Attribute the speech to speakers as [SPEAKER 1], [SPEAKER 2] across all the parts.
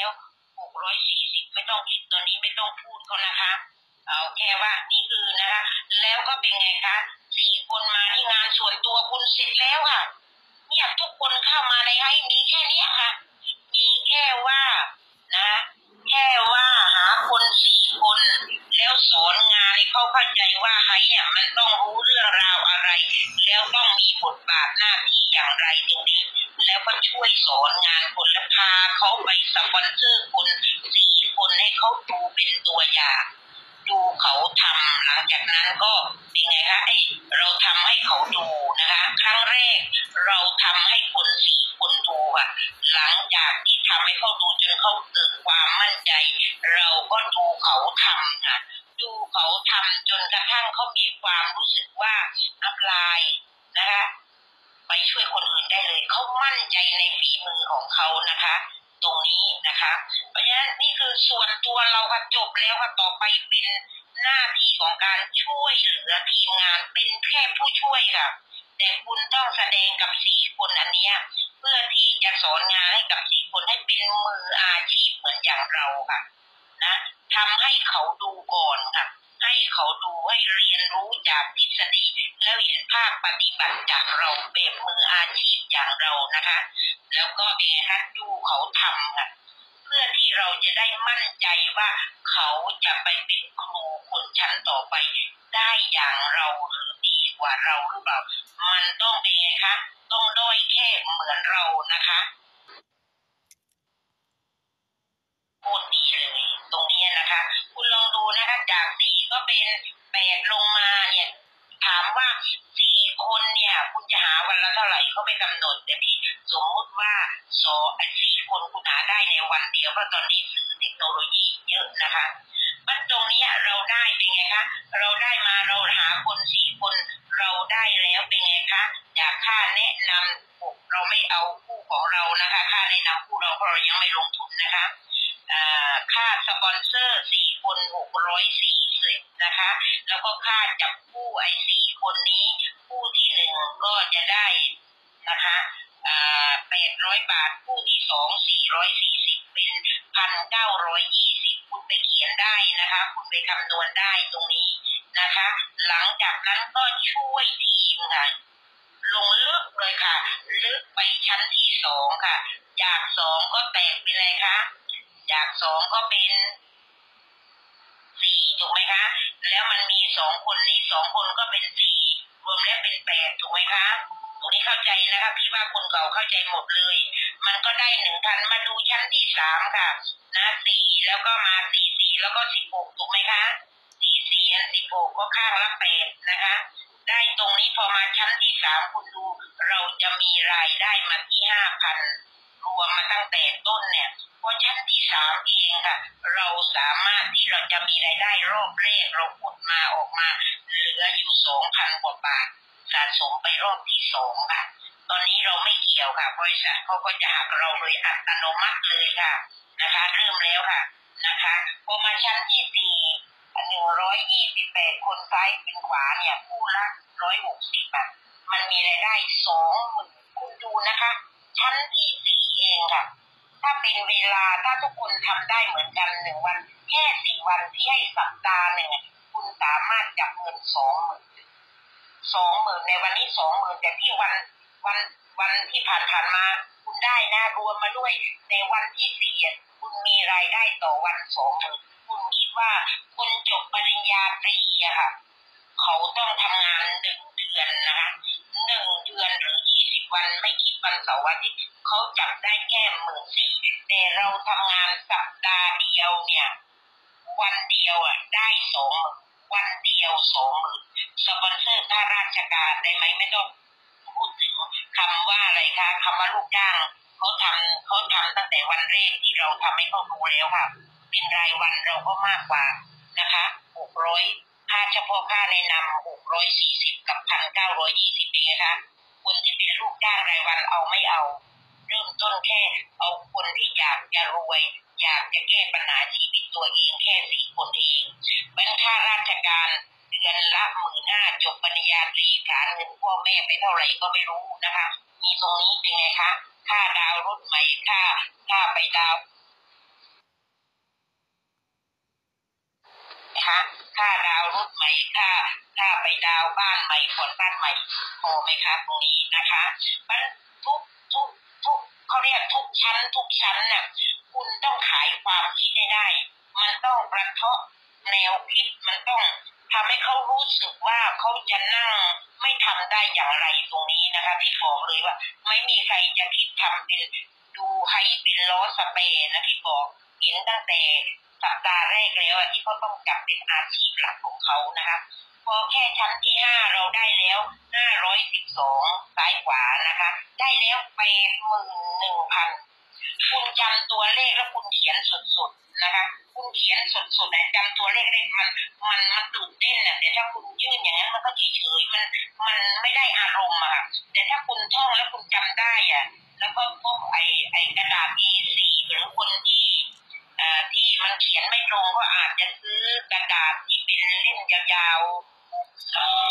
[SPEAKER 1] แล้ว640ไม่ต้องคิดตัวนี้ไม่ต้องพูดเขานะคะเอาแค่ว่านี่คือนะคะแล้วก็เป็นไงคะ4 คนมาที่งานส่วนตัวคุณเสร็จแล้วค่ะเนี่ยทุกคนเข้ามาในให้มีแค่นี้ค่ะมีแค่ว่านะแค่ว่าหาคน4 คนแล้วสอนงานให้เขาเข้าใจว่าไฮเนี่ยมันต้องรู้เรื่องราวอะไรแล้วต้องมีบทบาทหน้าที่อย่างไรตรงนี้แล้วก็ช่วยสอนงานคนและพาเขาไปสปอนเซอร์คน4 คนให้เขาดูเป็นตัวอย่างดูเขาทำหลังจากนั้นก็เป็นไงคะเราทำให้เขาดูนะคะครั้งแรกเราทำให้คน4 คนดูอ่ะหลังจากที่ทำให้เขาดูจนเขาเกิดความมั่นใจเราก็ดูเขาทำค่ะดูเขาทำจนกระทั่งเขามีความรู้สึกว่าอัพไลน์นะคะไปช่วยคนอื่นได้เลยเขามั่นใจในฝีมือของเขานะคะตรงนี้นะคะเพราะฉะนั้นนี่คือส่วนตัวเราค่ะจบแล้วค่ะต่อไปเป็นหน้าที่ของการช่วยเหลือทีมงานเป็นแค่ผู้ช่วยค่ะแต่คุณต้องแสดงกับ4 คนอันเนี้ยเพื่อที่จะสอนงานให้กับ4 คนให้เป็นมืออาชีพเหมือนอย่างเราค่ะนะทำให้เขาดูก่อนค่ะให้เขาดูให้เรียนรู้จากทฤษฎีแล้วเห็นภาคปฏิบัติจากเราแบบมืออาชีพอย่างเรานะคะแล้วก็เป็นไงคะดูเขาทำค่ะเพื่อที่เราจะได้มั่นใจว่าเขาจะไปเป็นครูคนชั้นต่อไปได้อย่างเราหรือดีกว่าเราหรือเปล่ามันต้องเป็นไงคะต้องด้อยแค่เหมือนเรานะคะโคตรดีเลยตรงนี้นะคะคุณลองดูนะคะจาก4ก็เป็น8ลงมาเนี่ยถามว่า4 คนเนี่ยคุณจะหาวันละเท่าไหร่เขาไม่กำหนดแต่พี่สมมติว่า4 คนคุณหาได้ในวันเดียวเพราะตอนนี้สื่อเทคโนโลยีเยอะนะคะมันตรงนี้เราได้เป็นไงคะเราได้มาเราหาคน4 คนเราได้แล้วเป็นไงคะจากค่าแนะนำเราไม่เอาคู่ของเรานะคะค่าแนะนำคู่เราเพราะเรายังไม่ลงทุนนะคะค่าสปอนเซอร์4 คน640นะคะแล้วก็ค่าจับคู่4 คนนี้คู่ที่1ก็จะได้นะคะ800 บาทคู่ที่2 440เป็น1,920คุณไปเขียนได้นะคะคุณไปคำนวณได้ตรงนี้นะคะหลังจากนั้นก็ช่วยทีมค่ะลงลึกเลยค่ะลึกไปชั้นที่2ค่ะจาก2ก็แตกเป็นอะไรคะจาก2ก็เป็น4ถูกไหมคะแล้วมันมี2 คนนี้2 คนก็เป็น4รวมแล้วเป็น8ถูกไหมคะตรงนี้เข้าใจนะคะพี่ว่าคนเก่าเข้าใจหมดเลยมันก็ได้1,000มาดูชั้นที่3ค่ะนะ4แล้วก็มา44แล้วก็16ถูกไหมคะ44 16ก็ข้างละ8นะคะได้ตรงนี้พอมาชั้นที่3คุณดูเราจะมีรายได้มาที่5,000รวมมาตั้งแต่ต้นเนี่ยพอชั้นที่3เองค่ะเราสามารถที่เราจะมีรายได้รอบแรกเรากดมาออกมาเหลืออยู่ 2,000 กว่าบาทสะสมไปรอบที่2ค่ะตอนนี้เราไม่เกี่ยวค่ะบริษัทเขาก็จะหักเราโดยอัตโนมัติเลยค่ะนะคะเริ่มแล้วค่ะนะคะพอมาชั้นที่128คนซ้ายเป็นขวาเนี่ยคู่ละ160บาทมันมีรายได้20,000คุณดูนะคะชั้นที่4เองค่ะถ้าเป็นเวลาถ้าทุกคนทำได้เหมือนกัน1 วันแค่4 วันที่ให้สัปดาห์หนึ่งคุณสามารถจับเงิน20,000ในวันนี้20,000แต่ที่วันที่ผ่านมาคุณได้นะรวมมาด้วยในวันที่4คุณมีรายได้ต่อวัน20,000คุณคิดว่าคนจบปริญญาตรีอะค่ะเขาต้องทำงาน1 เดือนนะคะ1 เดือนหรือ20 วันไม่คิดวันเสาร์อาทิตย์เขาจับได้แค่14,000แต่เราทำงานสัปดาห์เดียวเนี่ยวันเดียวอ่ะได้20,000วันเดียว20,000สปอนเซอร์ค่าราชการได้ไหมไม่ต้องพูดถึงคำว่าอะไรคะคำว่าลูกจ้างเขาทำตั้งแต่วันแรกที่เราทำให้เขาดูแล้วค่ะเป็นรายวันเราก็มากกว่านะคะ600ค่าเฉพาะค่าแนะนำ640กับ1,920เองนะคะคนที่เป็นลูกจ้างรายวันเอาไม่เอาเริ่มต้นแค่เอาคนที่อยากจะรวยอยากจะแก้ปัญหาชีวิตตัวเองแค่4 คนเองเป็นค่าราชการเดือนละ15,000จบปริญญาตรีฐานเงินพ่อแม่ไปเท่าไหร่ก็ไม่รู้นะคะมีตรงนี้เป็นไงคะค่าดาวรถใหม่ค่าไปดาวนะคะค่าดาวรถใหม่ค่าไปดาวบ้านใหม่ผ่อนบ้านใหม่พอไหมคะตรงนี้นะคะมันทุกเขาเรียกทุกชั้นน่ะคุณต้องขายความคิดได้มันต้องกระเทาะแนวคิดมันต้องทำให้เขารู้สึกว่าเขาจะนั่งไม่ทำได้อย่างไรตรงนี้นะคะพี่บอกเลยว่าไม่มีใครจะคิดทำเป็นดูให้เป็นล้อสเปรนะพี่บอกเห็นตั้งแต่สัปดาห์แรกแล้วที่เขาต้องจับเป็นอาชีพหลักของเขานะคะพอแค่ชั้นที่5เราได้แล้ว512ซ้ายขวานะคะได้แล้ว81,000คุณจำตัวเลขแล้วคุณเขียนสดๆนะคะคุณเขียนสดๆนะจำตัวเลขได้มันตื่นเต้นนะแต่ถ้าคุณยื่นอย่างนั้นมันก็เฉยๆมันไม่ได้อารมณ์อะค่ะแต่ถ้าคุณท่องแล้วคุณจำได้อะแล้วก็พบไอ้กระดาษ A4 หรือคนที่มันเขียนไม่ตรงก็อาจจะซื้อกระดาษที่เป็นเล่มยาวๆ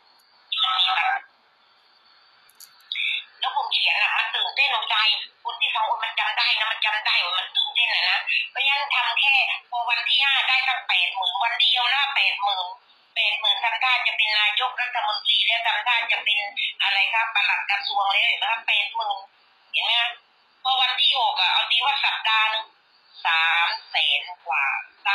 [SPEAKER 1] แล้วผมเขียนมันตื่นเต้นใจคนที่ฟังมันจำได้นะมันจำได้ว่ามันตื่นเต้นนะเพราะฉะนั้นทำแค่พอวันที่5ได้ตั้ง80,000วันเดียวนะ80,000ทำท่าจะเป็นนายกรัฐมนตรีแล้วทำท่าจะเป็นอะไรครับปลัดกระทรวงแล้วนะครับ80,000เห็นไหมพอวันที่6เอาดีว่าสัปดาห์นึง300,000 กว่า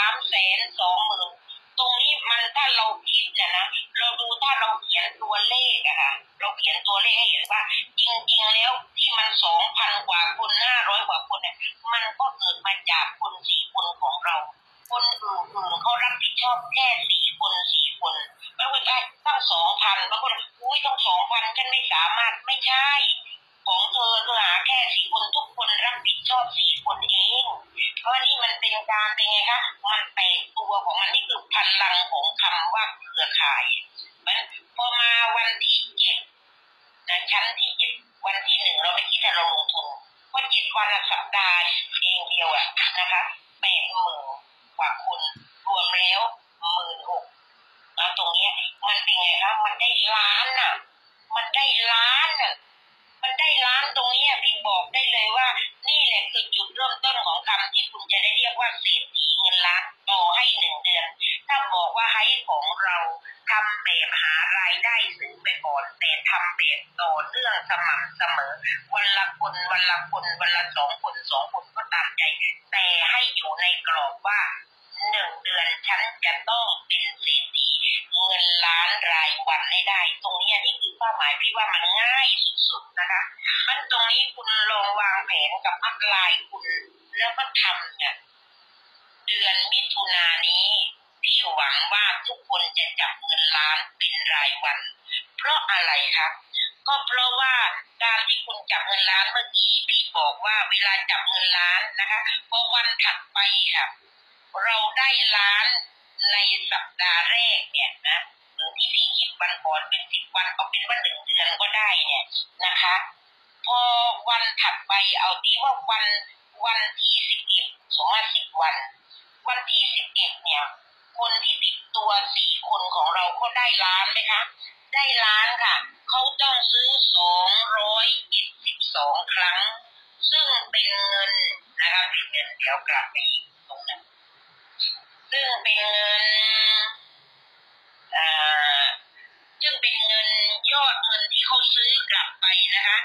[SPEAKER 1] 320,000ตรงนี้มันถ้าเราคิดนะเราดูถ้าเราเขียนตัวเลขอะค่ะเราเขียนตัวเลขให้เห็นว่าจริงๆแล้วที่มัน2,000 กว่าคน500 กว่าคนเนี่ยมันก็เกิดมาจากคน4 คนของเราคนอื่นๆเขารับผิดชอบแค่4 คนไม่ว่าได้ตั้ง2,000บางคนอุ้ยต้อง2,000ฉันไม่สามารถไม่ใช่ของเธอหาแค่4 คนทุกคนรับผิดชอบ4 คนเองเพราะนี่มันเป็นการเป็นไงคะมันแตกตัวของมันนี่คือพลังของคำว่าเครือข่ายพอมาวันที่7ชั้นที่7วันที่1เราไม่คิดแต่เราลงทุนเพราะ7 วันสัปดาห์เองเดียวนะคะ80,000 กว่าคนรวมแล้ว16,000แล้วตรงนี้มันเป็นไงคะมันได้ล้านมันได้ล้านมันได้ล้านตรงนี้พี่บอกได้เลยว่านี่แหละคือจุดเริ่มต้นของคำที่คุณจะได้เรียกว่าเศรษฐีเงินล้านต่อให้1 เดือนถ้าบอกว่าให้ของเราทำแบบหารายได้ซื้อไปก่อนแต่ทำแบบต่อเนื่องสม่ำเสมอวันละคนวันละ2 คน2 คนก็ตามใจแต่ให้อยู่ในกรอบว่า1 เดือนฉันจะต้องเป็นเศรษฐีเงินล้านรายวันให้ได้ตรงนี้นี่คือเป้าหมายพี่ว่ามันง่ายสุดๆนะคะมันตรงนี้คุณลองวางแผนกับอัพไลน์คุณแล้วก็ทำเนี่ยเดือนมิถุนายนนี้พี่หวังว่าทุกคนจะจับเงินล้านเป็นรายวันเพราะอะไรครับก็เพราะว่าการที่คุณจับเงินล้านเมื่อกี้พี่บอกว่าเวลาจับเงินล้านนะคะพอวันถัดไปค่ะเราได้ล้านในสัปดาห์แรกเนี่ยนะหรือที่พี่คิดวันก่อนเป็น10 วันเอาเป็นว่า1 เดือนก็ได้เนี่ยนะคะพอวันถัดไปเอาดีว่าวันที่11สมมติ10 วันวันที่11เนี่ยคนที่ติดตัว4 คนของเราก็ได้ล้านไหมคะได้ล้านค่ะเขาต้องซื้อ272 ครั้งซึ่งเป็นเงินนะคะเป็นเงินเดี๋ยวกลับไปอีกตรงนั้นซึ่งเป็นเงินซึ่งเป็นเงินยอดเงินที่เขาซื้อกลับไปนะคะ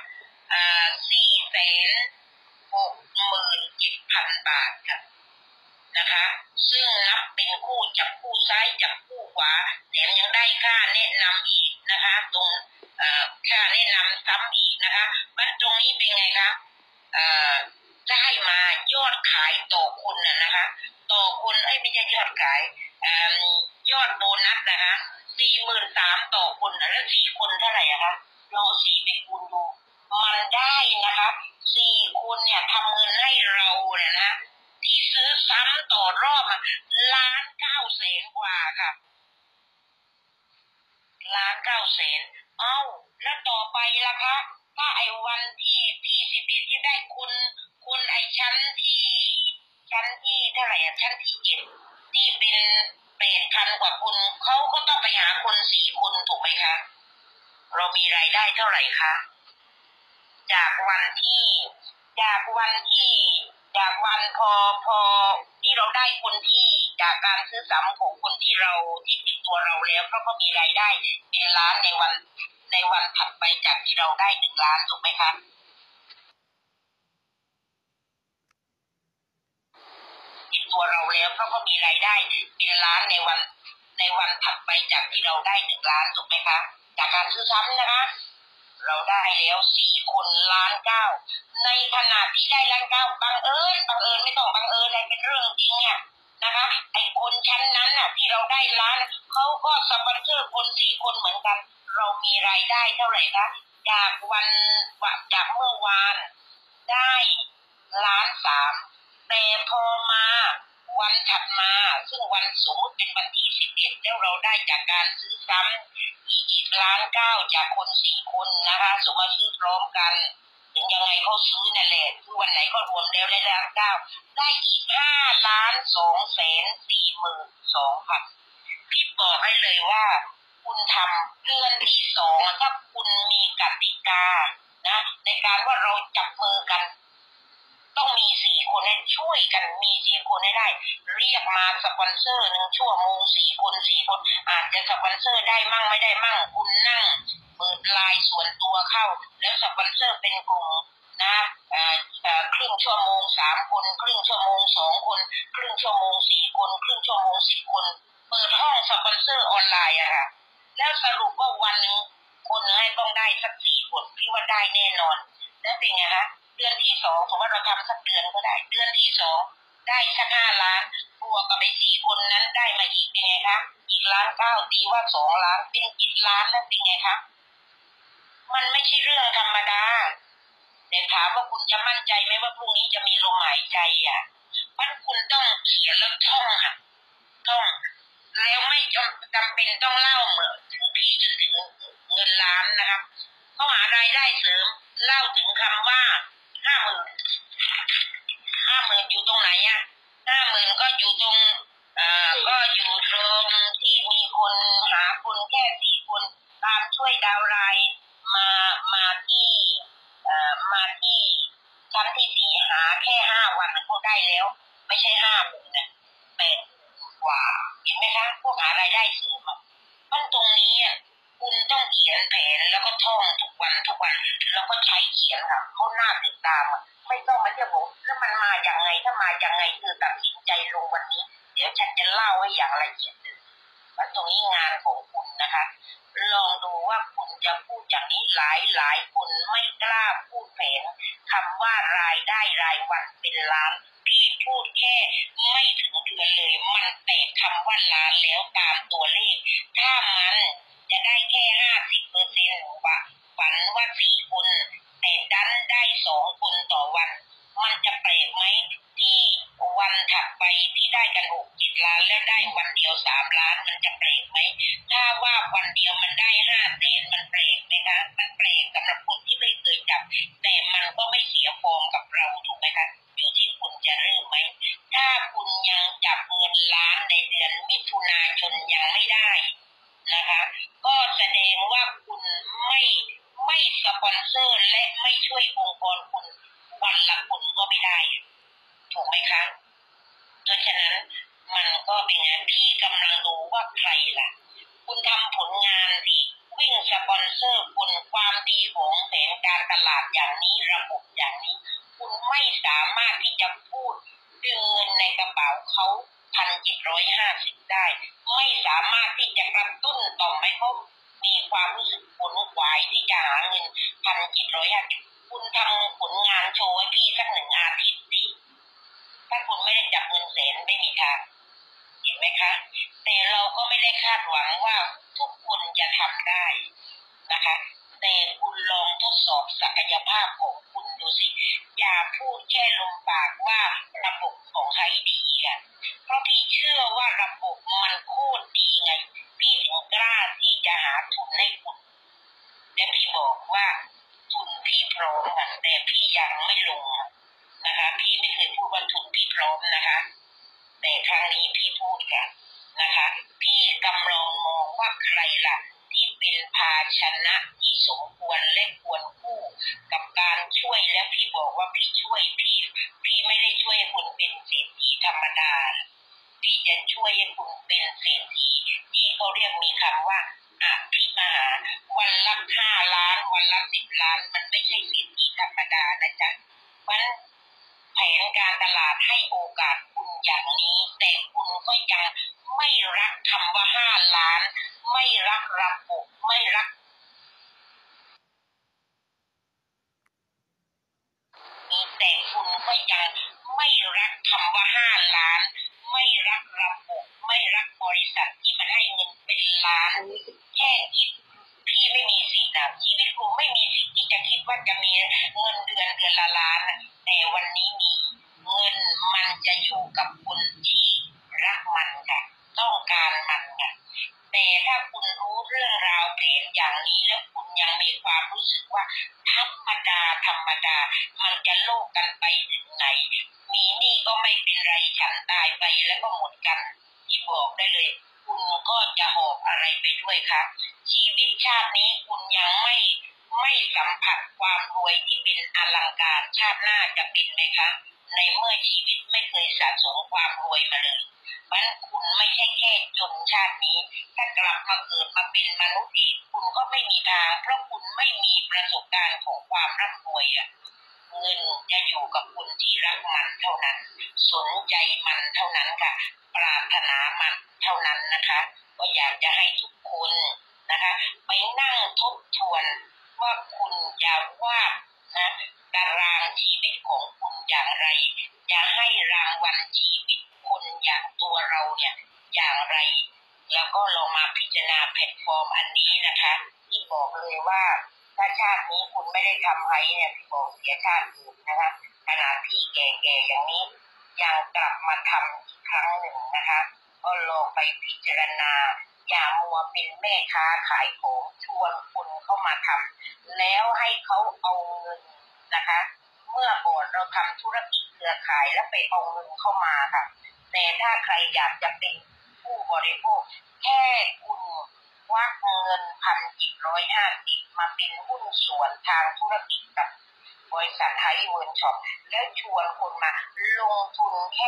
[SPEAKER 1] 467,000 บาทค่ะนะคะซึ่งนับเป็นคู่จับคู่ซ้ายจับคู่ขวาแถมยังได้ค่าแนะนำอีกนะคะตรงค่าแนะนำซ้ำอีกนะคะมันตรงนี้เป็นไงคะได้มายอดขายต่อคนนะคะต่อคนไม่ใช่ยอดขายยอดโบนัสนะคะ43,000ต่อคนแล้ว4 คนเท่าไหร่คะลอง4ไปคูณดูมันได้นะคะ4 คนเนี่ยทำเงินให้เราเนี่ยนะที่ซื้อซ้ำต่อรอบ1,900,000 กว่าค่ะ1,900,000แล้วต่อไปล่ะคะถ้าไอ้วันที่11ที่ได้คุณไอ้ชั้นที่เท่าไหร่ชั้นที่7ที่เป็น8,000 กว่าคนเขาก็ต้องไปหาคน4 คนถูกไหมคะเรามีรายได้เท่าไหร่คะจากวันที่จากวันพอที่เราได้คนที่จากการซื้อซ้ำของคนที่เราที่ติดตัวเราแล้วเขาก็มีรายได้เป็นล้านในวันถัดไปจากที่เราได้1 ล้านถูกไหมคะติดตัวเราแล้วเขาก็มีรายได้เป็นล้านในวันถัดไปจากที่เราได้1 ล้านถูกไหมคะจากการซื้อซ้ำนะคะเราได้แล้ว4 คน1,900,000ในขณะที่ได้1,900,000บังเอิญไม่ต้องบังเอิญอะไรเป็นเรื่องจริงเนี่ยนะคะไอ้คนชั้นนั้นน่ะที่เราได้ล้านเขาก็สปอนเซอร์คน4 คนเหมือนกันเรามีรายได้เท่าไหร่คะจากเมื่อวานได้1,300,000แต่พอมาวันถัดมาซึ่งวันสมมติเป็นวันที่11แล้วเราได้จากการซื้อซ้ำอีก1,900,000จากคน4 คนนะคะสมมติซื้อพร้อมกันถึงยังไงเขาซื้อนั่นแหละคือวันไหนก็รวมแล้วได้1,900,000ได้อีก5,242,000พี่บอกให้เลยว่าคุณทำเดือนที่2ถ้าคุณมีกติกานะในการว่าเราจับมือกันต้องมี4 คนให้ช่วยกันมี4 คนให้ได้เรียกมาสปอนเซอร์1 ชั่วโมง4 คนอาจจะสปอนเซอร์ได้มั่งไม่ได้มั่งคุณนั่งเปิดไลน์ส่วนตัวเข้าแล้วสปอนเซอร์เป็นกลุ่มนะครึ่งชั่วโมง3 คนครึ่งชั่วโมง2 คนครึ่งชั่วโมง4 คนครึ่งชั่วโมง10 คนเปิดห้องสปอนเซอร์ออนไลน์อะค่ะแล้วสรุปว่าวันนึงคนให้ต้องได้สัก4 คนพี่ว่าได้แน่นอนแล้วเป็นไงคะเดือนที่2ผมว่าเราทำสักเดือนก็ได้เดือนที่2ได้สัก5 ล้านบวกกับไป4 คนนั้นได้มาอีกเป็นไงคะอีก1,900,000ตีว่า2 ล้านเป็น7 ล้านแล้วเป็นไงคะมันไม่ใช่เรื่องธรรมดาแต่ถามว่าคุณจะมั่นใจไหมว่าพรุ่งนี้จะมีลมหายใจอ่ะมันคุณต้องเขียนแล้วท่องค่ะท่องแล้วไม่จำเป็นต้องเล่าเหมือนถึงพี่จนถึงเงินล้านนะครับเขาหารายได้เสริมเล่าถึงคำว่า50,000อยู่ตรงไหนอ่ะ50,000ก็อยู่ตรงที่มีคนหาคนแค่4 คนตามช่วยดาวไลน์มาที่ชั้นที่4หาแค่5 วันเขาได้แล้วไม่ใช่50,000นะ80,000 กว่าเห็นไหมคะพวกหารายได้เสริมมันตรงนี้คุณต้องเขียนแผนแล้วก็ท่องทุกวันแล้วก็ใช้เขียนค่ะเขาหน้าติดตามไม่ต้องมาเรียกผมแล้วมันมาอย่างไงถ้ามาอย่างไงคือตัดสินใจลงวันนี้เดี๋ยวฉันจะเล่าให้อย่างละเอียดว่าตรงนี้งานของคุณนะคะลองดูว่าคุณจะพูดอย่างนี้หลายคนไม่กล้าพูดแผนคำว่ารายได้รายวันเป็นล้านพี่พูดแค่ไม่ถึงเดือนเลยมันแตกคำว่าล้านแล้วตามตัวเลขถ้ามันจะได้แค่50%ฝันว่า4 คนแต่ดันได้2 คนต่อวันมันจะแปลกไหมที่วันถัดไปที่ได้กัน6-7 ล้านแล้วได้วันเดียว3 ล้านมันจะแปลกไหมถ้าว่าวันเดียวมันได้5 แสนมันแปลกไหมคะมันแปลกสำหรับคนที่ไม่เคยจับแต่มันก็ไม่เสียฟอร์มกับเราถูกไหมคะอยู่ที่คุณจะเริ่มไหมถ้าคุณยังจับเงินล้านในเดือนมิถุนายนยังไม่ได้นะคะก็แสดงว่าคุณไม่สปอนเซอร์และไม่ช่วยองค์กรคุณวันละคนก็ไม่ได้ถูกไหมคะเพราะฉะนั้นมันก็เป็นงานที่กำลังดูว่าใครล่ะคุณทำผลงานที่วิ่งสปอนเซอร์คุณความดีของแผนการตลาดอย่างนี้ระบบอย่างนี้คุณไม่สามารถที่จะพูดดึงเงินในกระเป๋าเขา1,750ได้ไม่สามารถที่จะกระตุ้นต่อมให้เขามีความรู้สึกขวนขวายที่จะหาเงิน1,750คุณทำผลงานโชว์ให้พี่สัก1 อาทิตย์สิถ้าคุณไม่ได้จับเงินแสนไม่มีทางเห็นไหมคะแต่เราก็ไม่ได้คาดหวังว่าทุกคนจะทำได้นะคะแต่คุณลองทดสอบศักยภาพของคุณดูสิอย่าพูดแค่ลมปากว่าระบบของใครดีอ่ะเพราะพี่เชื่อว่าระบบมันโคตรดีไงพี่ถึงกล้าที่จะหาทุนให้คุณและพี่บอกว่าทุนพี่พร้อมค่ะแต่พี่ยังไม่ลงนะคะพี่ไม่เคยพูดว่าทุนพี่พร้อมนะคะแต่ครั้งนี้พี่พูดกันนะคะพี่กำลังมองว่าใครล่ะที่เป็นภาชนะที่สมควรและควรคู่กับการช่วยและพี่บอกว่าพี่ช่วยพี่ไม่ได้ช่วย 30 ล้านมันไม่ใช่สิทธิธรรมดานะจ๊ะเพราะแผนการตลาดให้โอกาสคุณอย่างนี้แต่คุณก็ยังไม่รักคำว่า5 ล้านไม่รักระบบไม่รักแต่คุณก็ยังไม่รักคำว่า5 ล้านไม่รักระบบไม่รักบริษัทที่มันให้เงินเป็นล้านแค่คิดพี่ไม่มีสิทธิ์นะชีวิตกูไม่มีสิทธิ์ที่จะคิดว่าจะมีเงินเดือนละล้านแต่วันนี้มีเงินมันจะอยู่กับคนที่รักมันค่ะต้องการมันค่ะแต่ถ้าคุณรู้เรื่องราวเพลงอย่างนี้แล้วคุณยังมีความรู้สึกว่าธรรมดามันจะโลกกันไปถึงไหนมีนี่ก็ไม่เป็นไรฉันตายไปแล้วก็หมดกันที่บอกได้เลยคุณก็จะหอบอะไรไปด้วยครับชีวิตชาตินี้คุณยังไม่สัมผัสความรวยที่เป็นอลังการชาติหน้าจะเป็นไหมคะในเมื่อชีวิตไม่เคยสะสมความรวยมาเลยมันคุณไม่ใช่แค่จนชาตินี้ถ้ากลับมาเกิดมาเป็นมนุษย์อีกคุณก็ไม่มีทางเพราะคุณไม่มีประสบการณ์ของความร่ำรวยเงินจะอยู่กับคนที่รักมันเท่านั้นสนใจมันเท่านั้นค่ะปรารถนามันเท่านั้นนะคะก็อยากจะให้ทุกคนนะคะไปนั่งทบทวนว่าคุณจะวาดนะตารางชีวิตของคุณอย่างไรจะให้รางวัลชีวิตคนอย่างตัวเราเนี่ยอย่างไรแล้วก็ลองมาพิจารณาแพลตฟอร์มอันนี้นะคะที่บอกเลยว่าถ้าชาตินี้คุณไม่ได้ทำไว้เนี่ยพี่บอกเสียชาติอื่นนะคะขนาดพี่แก่ๆอย่างนี้ยังกลับมาทำอีกครั้งหนึ่งนะคะก็ลองไปพิจารณาอย่ามัวเป็นแม่ค้าขายของชวนคนเข้ามาทำแล้วให้เขาเอาเงินนะคะเมื่อก่อนเราทำธุรกิจเครือข่ายแล้วไปเอาเงินเข้ามาค่ะแต่ถ้าใครอยากจะเป็นผู้บริโภคแค่คุณควักเงิน1,750มาเป็นหุ้นส่วนทางธุรกิจกับบริษัทไทยเวิร์นช็อปแล้วชวนคนมาลงทุนแค่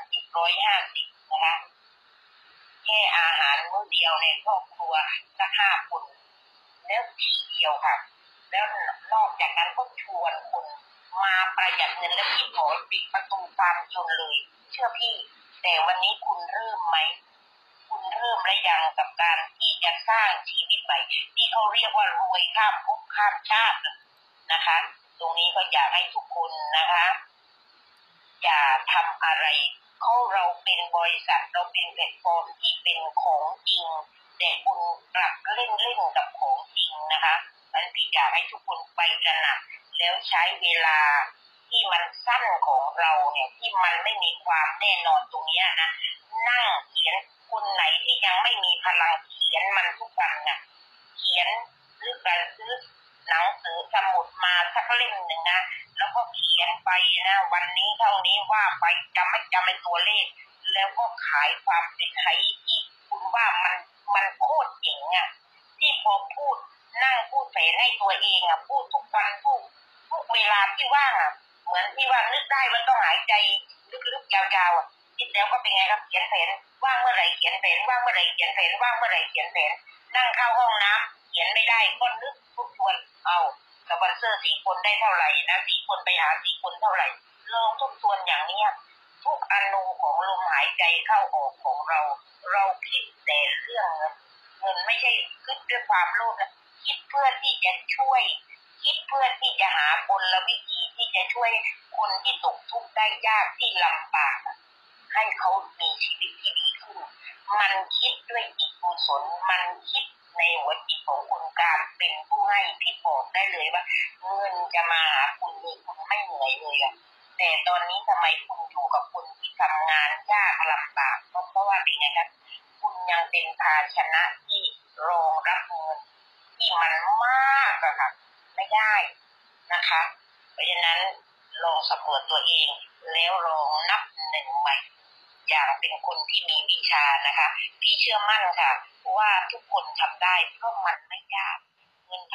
[SPEAKER 1] 1,750นะคะแค่อาหารมื้อเดียวในครอบครัวสัก5 คนแล้วทีเดียวค่ะแล้วนอกจากนั้นก็ชวนคนมาประหยัดเงินแล้วพี่ขอปิดประตูความจนเลยเชื่อพี่แต่วันนี้คุณเริ่มไหมคุณเริ่มหรือยังกับการที่จะสร้างชีวิตใหม่ที่เขาเรียกว่ารวยข้ามภพข้ามชาตินะคะตรงนี้ก็อยากให้ทุกคนนะคะอย่าทำอะไรเราเป็นบริษัทเราเป็นแพลตฟอร์มที่เป็นของจริงแต่คุณกลับเล่นกับของจริงนะคะมันพี่อยากให้ทุกคนไปตระหนักแล้วใช้เวลาที่มันสั้นของเราเนี่ยที่มันไม่มีความแน่นอนตรงนี้นะนั่งเขียนคนไหนที่ยังไม่มีพลังเขียนมันทุกวันน่ะเขียนหรือการซื้อหนังสือสมุดมาสักเล่มหนึ่งนะแล้วก็เขียนไปนะวันนี้เท่านี้ว่าไปจำไม่ตัวเลขแล้วก็ขายความเป็นไทยที่คุณว่ามันโคตรเจ๋งอ่ะที่พอพูดนั่งพูดเสให้ตัวเองอ่ะพูดทุกวันทุกเวลาที่ว่างอ่ะเหมือนที่ว่านึกได้มันต้องหายใจลึกๆยาวๆคิดแล้วก็เป็นไงครับเขียนแผนว่างเมื่อไหร่เขียนแผนว่างเมื่อไหร่เขียนแผนว่างเมื่อไหร่เขียนแผนนั่งเข้าห้องน้ำเขียนไม่ได้ก็นึกทุกวันเอาสปอนเซอร์4 คนได้เท่าไหร่นะ4 คนไปหา4 คนเท่าไหร่ลองทบทวนอย่างนี้ทุกอนูของลมหายใจเข้าออกของเราคิดแต่เรื่องเงินไม่ใช่คิดด้วยความโลภนะคิดเพื่อที่จะช่วยคิดเพื่อที่จะหากลวิธีที่จะช่วยคนที่ตกทุกข์ได้ยากที่ลำบากให้เขามีชีวิตที่ดีขึ้นมันคิดด้วยจิตกุศลมันคิดในหัวจิตของคนการเป็นผู้ให้ที่บอกได้เลยว่าเงินจะมาหาคุณนี่คุณไม่เหนื่อยเลยอะแต่ตอนนี้ทำไมคุณอยู่กับคนที่ทำงานยากลำบากเพราะว่าเป็นไงครับคุณยังเป็นภาชนะที่รองรับเงินที่มันมากอะค่ะไม่ได้นะคะเพราะฉะนั้นลองสำรวจตัวเองแล้วลองนับ1 ใหม่อย่างเป็นคนที่มีวิชานะคะพี่เชื่อมั่นค่ะว่าทุกคนทำได้เพราะมันไม่ยากเงิน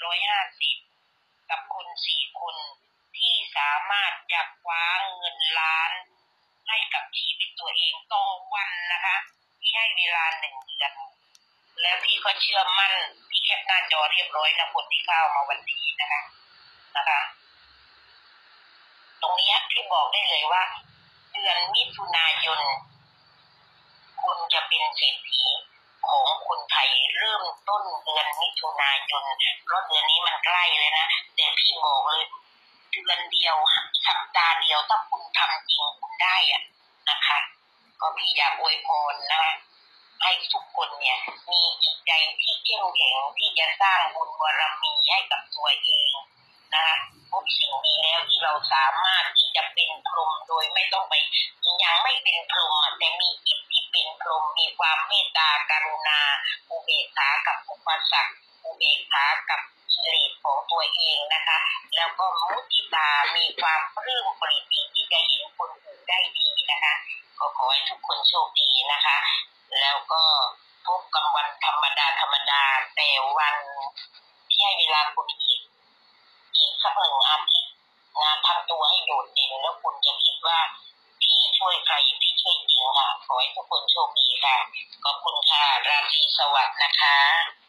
[SPEAKER 1] 1,750กับคน4 คนที่สามารถจะคว้าเงินล้านให้กับชีวิตตัวเองต่อวันนะคะที่ให้เวลา1 เดือนแล้วพี่ก็เชื่อมั่นพี่แคปหน้าจอเรียบร้อยนะคนที่เข้ามาวันนี้นะคะ ตรงนี้พี่บอกได้เลยว่าเดือนมิถุนายนคุณจะเป็นเศรษฐีของคนไทยเริ่มต้นเดือนมิถุนายนเพราะเดือนนี้มันใกล้เลยนะแต่พี่บอกเลยเดือนเดียวสัปดาห์เดียวถ้าคุณทำจริงคุณได้อะนะคะก็พี่อยากอวยพรนะคะให้ทุกคนเนี่ยมีจิตใจที่เข้มแข็งที่จะสร้างบุญบารมีให้กับตัวเองนะคะพบสิ่งดีแล้วที่เราสามารถที่จะเป็นพรหมโดยไม่ต้องไปยังไม่เป็นพรหมแต่มีจิตที่เป็นพรหมมีความเมตตากรุณาอุเบกขากับอุปสรรคอุเบกขากับกิเลสของตัวเองนะคะแล้วก็มุทิตามีความปลื้มปริติที่จะเห็นคนอื่นได้ดีนะคะก็ขอให้ทุกคนโชคดีนะคะแล้วก็พบกันวันธรรมดาแต่วันที่ให้เวลาคุณอีกสัก1 อาทิตย์งานทำตัวให้โดดเด่นแล้วคุณจะคิดว่าพี่ช่วยใครพี่ช่วยจริงค่ะขอให้ทุกคนโชคดีค่ะขอบคุณค่ะราตรีสวัสดิ์นะคะ